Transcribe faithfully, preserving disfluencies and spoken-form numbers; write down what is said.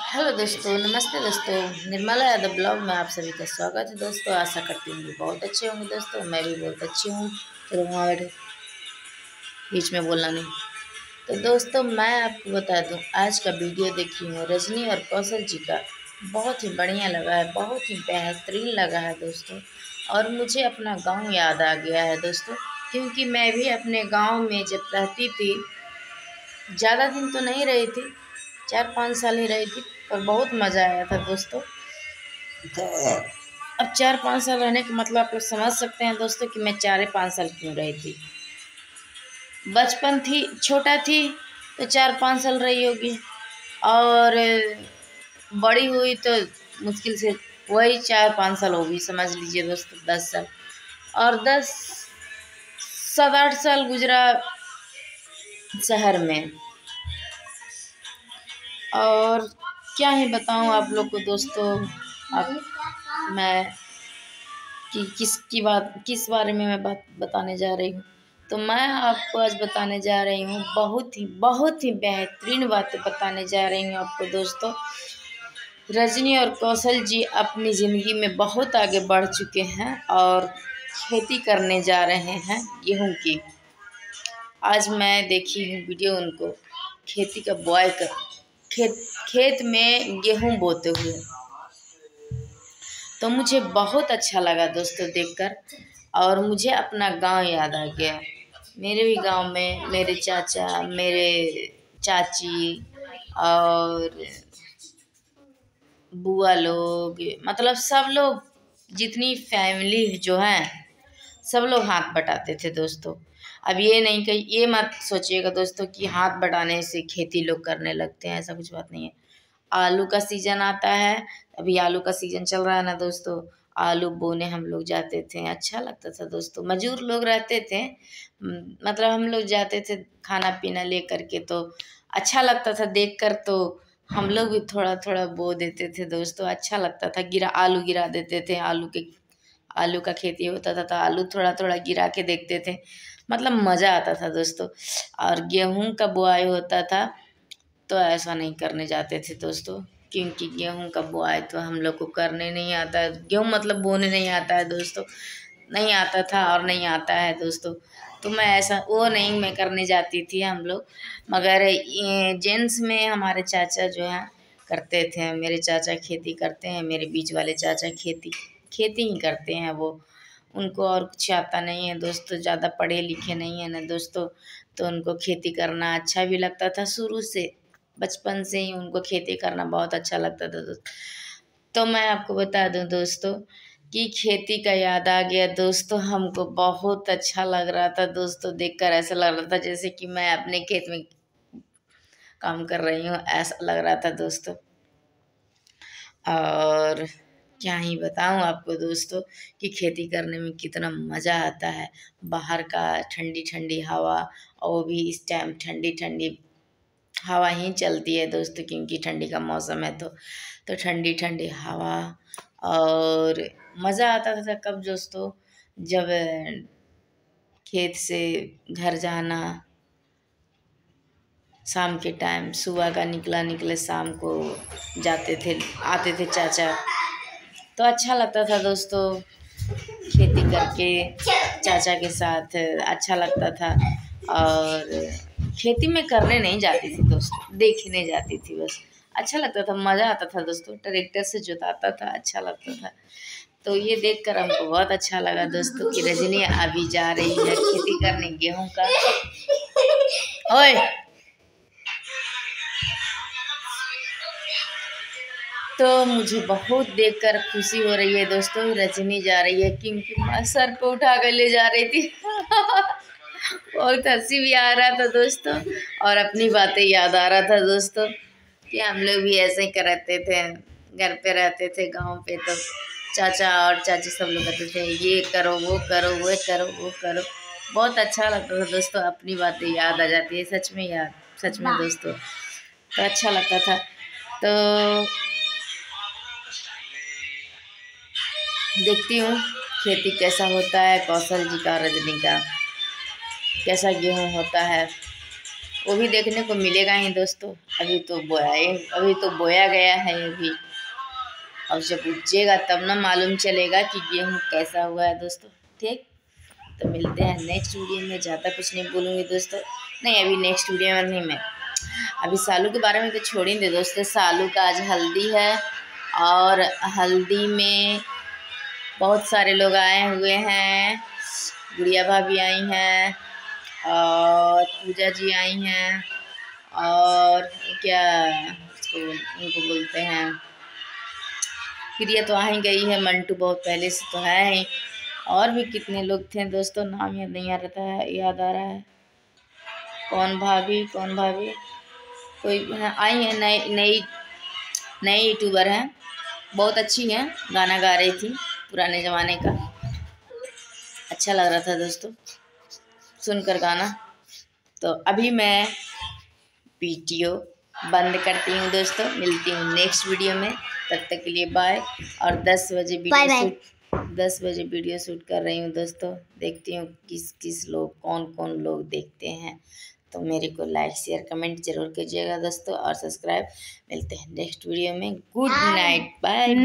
Hello दोस्तों, नमस्ते दोस्तों। निर्मला यादव ब्लॉग में आप सभी का स्वागत है दोस्तों। आशा करती हूँ कि बहुत अच्छे होंगे दोस्तों। मैं भी बहुत अच्छी हूँ। चलो वहाँ बैठो, बीच में बोलना नहीं। तो दोस्तों मैं आपको बता दूँ, आज का वीडियो देखी हूँ रजनी और कौशल जी का। बहुत ही बढ़िया लगा है, बहुत ही बेहतरीन लगा है दोस्तों। और मुझे अपना गाँव याद आ गया है दोस्तों, क्योंकि मैं भी अपने गाँव में जब रहती थी, ज़्यादा दिन तो नहीं रही थी, चार पाँच साल ही रही थी, पर बहुत मज़ा आया था दोस्तों। अब चार पाँच साल रहने का मतलब आप लोग समझ सकते हैं दोस्तों कि मैं चार पाँच साल क्यों रही थी। बचपन थी, छोटा थी तो चार पाँच साल रही होगी, और बड़ी हुई तो मुश्किल से वही चार पाँच साल होगी, समझ लीजिए दोस्तों दस साल। और दस सात आठ साल गुजरा शहर में। और क्या ही बताऊं आप लोग को दोस्तों, अब मैं कि किस की बात किस बारे में मैं बात बताने जा रही हूँ। तो मैं आपको आज बताने जा रही हूँ, बहुत ही बहुत ही बेहतरीन बातें बताने जा रही हूँ आपको दोस्तों। रजनी और कौशल जी अपनी ज़िंदगी में बहुत आगे बढ़ चुके हैं और खेती करने जा रहे हैं गेहूं की। आज मैं देखी हूँ वीडियो उनको खेती का बुआई कर खेत खेत में गेहूं बोते हुए, तो मुझे बहुत अच्छा लगा दोस्तों देखकर। और मुझे अपना गांव याद आ गया। मेरे भी गांव में मेरे चाचा, मेरे चाची और बुआ लोग, मतलब सब लोग, जितनी फैमिली जो है सब लोग हाथ बटाते थे दोस्तों। अब ये नहीं कि ये मत सोचिएगा दोस्तों कि हाथ बटाने से खेती लोग करने लगते हैं, ऐसा कुछ बात नहीं है। आलू का सीजन आता है, अभी आलू का सीजन चल रहा है ना दोस्तों, आलू बोने हम लोग जाते थे। अच्छा लगता था दोस्तों, मजदूर लोग रहते थे, मतलब हम लोग जाते थे खाना पीना ले करके, तो अच्छा लगता था देखकर। तो हम लोग भी थोड़ा थोड़ा बो देते थे दोस्तों, अच्छा लगता था। गिरा आलू गिरा देते थे, आलू के आलू का खेती होता था तो आलू थोड़ा थोड़ा गिरा के देखते थे, मतलब मज़ा आता था दोस्तों। और गेहूं का बुआई होता था तो ऐसा नहीं करने जाते थे दोस्तों, क्योंकि गेहूं का बुआई तो हम लोग को करने नहीं आता है। गेहूं मतलब बोने नहीं आता है दोस्तों, नहीं आता था और नहीं आता है दोस्तों। तो मैं ऐसा वो नहीं मैं करने जाती थी हम लोग। मगर ये जेंट्स में हमारे चाचा जो हैं करते थे। मेरे चाचा खेती करते हैं, मेरे बीच वाले चाचा खेती खेती ही करते हैं वो। उनको और कुछ आता नहीं है दोस्तों, ज़्यादा पढ़े लिखे नहीं है ना दोस्तों, तो उनको खेती करना अच्छा भी लगता था। शुरू से बचपन से ही उनको खेती करना बहुत अच्छा लगता था दोस्तों। तो मैं आपको बता दूं दोस्तों कि खेती का याद आ गया दोस्तों। हमको बहुत अच्छा लग रहा था दोस्तों, देखकर ऐसा लग रहा था जैसे कि मैं अपने खेत में काम कर रही हूँ, ऐसा लग रहा था दोस्तों। और क्या ही बताऊं आपको दोस्तों कि खेती करने में कितना मज़ा आता है। बाहर का ठंडी ठंडी हवा, और वो भी इस टाइम ठंडी ठंडी हवा ही चलती है दोस्तों, क्योंकि ठंडी का मौसम है। तो तो ठंडी ठंडी हवा, और मज़ा आता था कब दोस्तों, जब खेत से घर जाना, शाम के टाइम, सुबह का निकला निकले शाम को जाते थे, आते थे चाचा, तो अच्छा लगता था दोस्तों खेती करके चाचा के साथ, अच्छा लगता था। और खेती में करने नहीं जाती थी दोस्तों, देखने जाती थी बस। अच्छा लगता था, मज़ा आता था दोस्तों, ट्रैक्टर से जोताता था, अच्छा लगता था। तो ये देखकर हमको बहुत अच्छा लगा दोस्तों कि रजनी अभी जा रही है खेती करने गेहूं का। ओए, तो मुझे बहुत देखकर खुशी हो रही है दोस्तों, रजनी जा रही है, क्योंकि मैं सर पे उठा कर ले जा रही थी। बहुत हंसी भी आ रहा था दोस्तों, और अपनी बातें याद आ रहा था दोस्तों कि हम लोग भी ऐसे ही करते थे, घर पे रहते थे गांव पे, तो चाचा और चाची सब लोग कहते थे ये करो वो करो वो करो वो करो। बहुत अच्छा लगता था दोस्तों, अपनी बातें याद आ जाती है, सच में याद, सच में दोस्तों, तो अच्छा लगता था। तो देखती हूँ खेती कैसा होता है, कौशल जी का, रजनी का कैसा गेहूँ होता है। वो भी देखने को मिलेगा ही दोस्तों। अभी तो बोया अभी तो बोया गया है अभी, और जब उपजेगा तब ना मालूम चलेगा कि गेहूँ कैसा हुआ है दोस्तों। ठीक, तो मिलते हैं नेक्स्ट वीडियो में। ज़्यादा कुछ नहीं बोलूँगी दोस्तों, नहीं अभी नेक्स्ट वीडियो में नहीं, मैं अभी सालू के बारे में तो छोड़ ही दे दोस्तों। सालू का आज हल्दी है और हल्दी में बहुत सारे लोग आए हुए हैं। गुड़िया भाभी आई हैं और पूजा जी आई हैं, और क्या उसको उनको बोलते हैं, प्रिया तो आ ही गई है, मंटू बहुत पहले से तो है ही, और भी कितने लोग थे दोस्तों, नाम याद नहीं आ रहा है, याद आ रहा है। कौन भाभी कौन भाभी कोई आई है, नई नई नई यूट्यूबर है, बहुत अच्छी है, गाना गा रही थी पुराने ज़माने का, अच्छा लग रहा था दोस्तों सुनकर गाना। तो अभी मैं वीडियो बंद करती हूँ दोस्तों, मिलती हूँ नेक्स्ट वीडियो में, तब तक के लिए बाय। और दस बजे वीडियो शूट दस बजे वीडियो शूट कर रही हूँ दोस्तों, देखती हूँ किस किस लोग कौन कौन लोग देखते हैं, तो मेरे को लाइक शेयर कमेंट जरूर कीजिएगा दोस्तों, और सब्सक्राइब। मिलते हैं नेक्स्ट वीडियो में, गुड नाइट, बाय।